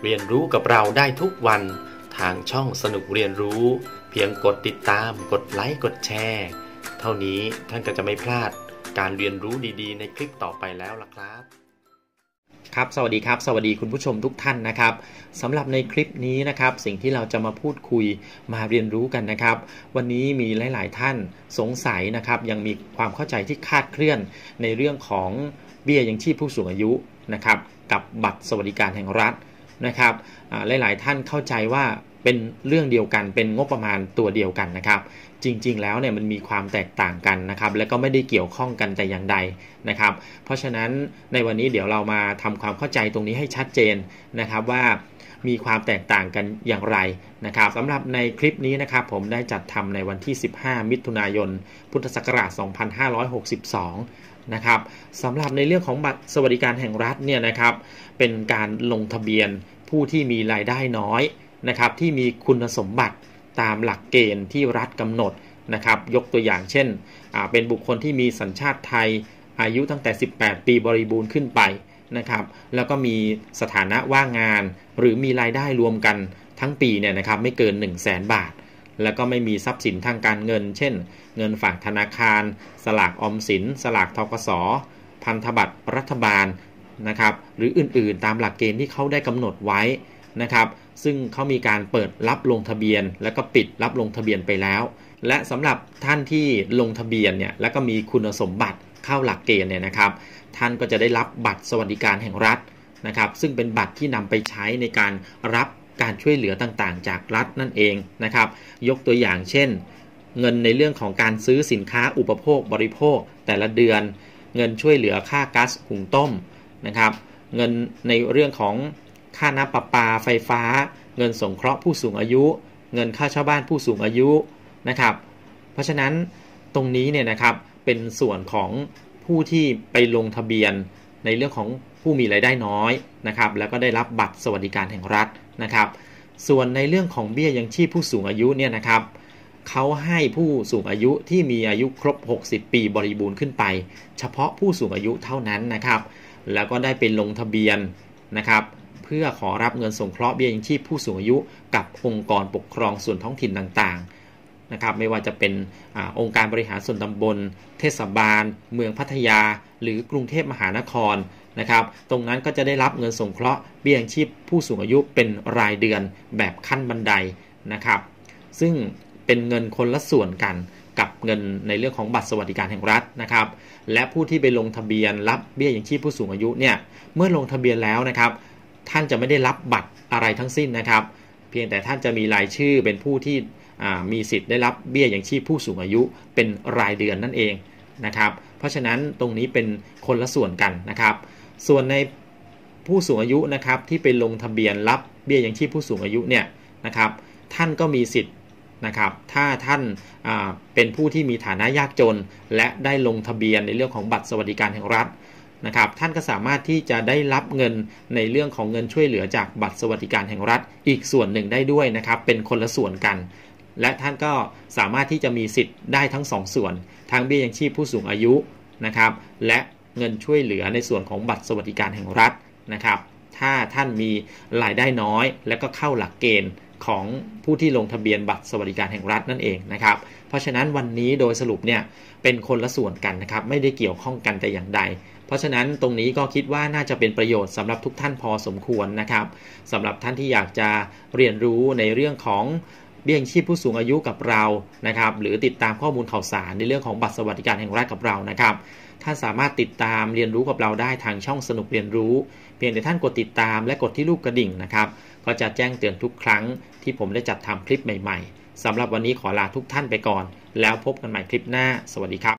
เรียนรู้กับเราได้ทุกวันทางช่องสนุกเรียนรู้เพียงกดติดตามกดไลค์กดแชร์เท่านี้ท่านก็จะไม่พลาดการเรียนรู้ดีๆในคลิปต่อไปแล้วล่ะครับครับสวัสดีครับสวัสดีคุณผู้ชมทุกท่านนะครับสำหรับในคลิปนี้นะครับสิ่งที่เราจะมาพูดคุยมาเรียนรู้กันนะครับวันนี้มีหลายๆท่านสงสัยนะครับยังมีความเข้าใจที่คลาดเคลื่อนในเรื่องของเบี้ยยังชีพผู้สูงอายุนะครับกับบัตรสวัสดิการแห่งรัฐนะครับหลายๆท่านเข้าใจว่าเป็นเรื่องเดียวกันเป็นงบประมาณตัวเดียวกันนะครับจริงๆแล้วเนี่ยมันมีความแตกต่างกันนะครับและก็ไม่ได้เกี่ยวข้องกันแต่อย่างใดนะครับเพราะฉะนั้นในวันนี้เดี๋ยวเรามาทำความเข้าใจตรงนี้ให้ชัดเจนนะครับว่ามีความแตกต่างกันอย่างไรนะครับสำหรับในคลิปนี้นะครับผมได้จัดทำในวันที่15มิถุนายนพุทธศักราช2562นะครับสำหรับในเรื่องของบัตรสวัสดิการแห่งรัฐเนี่ยนะครับเป็นการลงทะเบียนผู้ที่มีรายได้น้อยนะครับที่มีคุณสมบัติตามหลักเกณฑ์ที่รัฐกำหนดนะครับยกตัวอย่างเช่นเป็นบุคคลที่มีสัญชาติไทยอายุตั้งแต่18ปีบริบูรณ์ขึ้นไปนะครับแล้วก็มีสถานะว่างงานหรือมีรายได้รวมกันทั้งปีเนี่ยนะครับไม่เกิน 100,000 บาทแล้วก็ไม่มีทรัพย์สินทางการเงินเช่นเงินฝากธนาคารสลากออมสินสลากธกส.พันธบัตรรัฐบาลนะครับหรืออื่นๆตามหลักเกณฑ์ที่เขาได้กำหนดไว้นะครับซึ่งเขามีการเปิดรับลงทะเบียนแล้วก็ปิดรับลงทะเบียนไปแล้วและสำหรับท่านที่ลงทะเบียนเนี่ยแล้วก็มีคุณสมบัติเข้าหลักเกณฑ์เนี่ยนะครับท่านก็จะได้รับบัตรสวัสดิการแห่งรัฐนะครับซึ่งเป็นบัตรที่นำไปใช้ในการรับการช่วยเหลือต่างๆจากรัฐนั่นเองนะครับยกตัวอย่างเช่นเงินในเรื่องของการซื้อสินค้าอุปโภคบริโภคแต่ละเดือนเงินช่วยเหลือค่าก๊าซหุงต้มนะครับเงินในเรื่องของค่าน้ำประปาไฟฟ้าเงินสงเคราะห์ผู้สูงอายุเงินค่าเช่าบ้านผู้สูงอายุนะครับเพราะฉะนั้นตรงนี้เนี่ยนะครับเป็นส่วนของผู้ที่ไปลงทะเบียนในเรื่องของผู้มีรายได้น้อยนะครับแล้วก็ได้รับบัตรสวัสดิการแห่งรัฐนะครับส่วนในเรื่องของเบี้ยยังชีพผู้สูงอายุเนี่ยนะครับเขาให้ผู้สูงอายุที่มีอายุครบ60ปีบริบูรณ์ขึ้นไปเฉพาะผู้สูงอายุเท่านั้นนะครับแล้วก็ได้ไปลงทะเบียนนะครับเพื่อขอรับเงินสงเคราะห์เบี้ยยังชีพผู้สูงอายุกับองค์กรปกครองส่วนท้องถิ่นต่างๆนะครับไม่ว่าจะเป็นองค์การบริหารส่วนตำบลเทศบาลเมืองพัทยาหรือกรุงเทพมหานครนะครับตรงนั้นก็จะได้รับเงินสงเคราะห์เบี้ยยังชีพผู้สูงอายุเป็นรายเดือนแบบขั้นบันไดนะครับซึ่งเป็นเงินคนละส่วนกันกับเงินในเรื่องของบัตรสวัสดิการแห่งรัฐนะครับและผู้ที่ไปลงทะเบียนรับเบี้ยยังชีพผู้สูงอายุเนี่ยเมื่อลงทะเบียนแล้วนะครับท่านจะไม่ได้รับบัตรอะไรทั้งสิ้นนะครับเพียงแต่ท่านจะมีรายชื่อเป็นผู้ที่มีสิทธิ์ได้รับเบี้ยยังชีพผู้สูงอายุเป็นรายเดือนนั่นเองนะครับเพราะฉะนั้นตรงนี้เป็นคนละส่วนกันนะครับส่วนในผู้สูงอายุนะครับที่ไปลงทะเบียนรับเบี้ยยังชีพผู้สูงอายุเนี่ยนะครับท่านก็มีสิทธิ์นะครับถ้าท่านเป็นผู้ที่มีฐานะยากจนและได้ลงทะเบียนในเรื่องของบัตรสวัสดิการแห่งรัฐนะครับท่านก็สามารถที่จะได้รับเงินในเรื่องของเงินช่วยเหลือจากบัตรสวัสดิการแห่งรัฐอีกส่วนหนึ่งได้ด้วยนะครับเป็นคนละส่วนกันและท่านก็สามารถที่จะมีสิทธิ์ได้ทั้ง2ส่วนทั้งเบี้ยยังชีพผู้สูงอายุนะครับและเงินช่วยเหลือในส่วนของบัตรสวัสดิการแห่งรัฐนะครับถ้าท่านมีรายได้น้อยและก็เข้าหลักเกณฑ์ของผู้ที่ลงทะเบียนบัตรสวัสดิการแห่งรัฐนั่นเองนะครับเพราะฉะนั้นวันนี้โดยสรุปเนี่ยเป็นคนละส่วนกันนะครับไม่ได้เกี่ยวข้องกันแต่อย่างใดเพราะฉะนั้นตรงนี้ก็คิดว่าน่าจะเป็นประโยชน์สำหรับทุกท่านพอสมควรนะครับสำหรับท่านที่อยากจะเรียนรู้ในเรื่องของเบี้ยยังชีพผู้สูงอายุกับเรานะครับหรือติดตามข้อมูลข่าวสารในเรื่องของบัตรสวัสดิการแห่งรัฐกับเรานะครับท่านสามารถติดตามเรียนรู้กับเราได้ทางช่องสนุกเรียนรู้เพียงแต่ท่านกดติดตามและกดที่รูปกระดิ่งนะครับก็จะแจ้งเตือนทุกครั้งที่ผมได้จัดทำคลิปใหม่ๆสำหรับวันนี้ขอลาทุกท่านไปก่อนแล้วพบกันใหม่คลิปหน้าสวัสดีครับ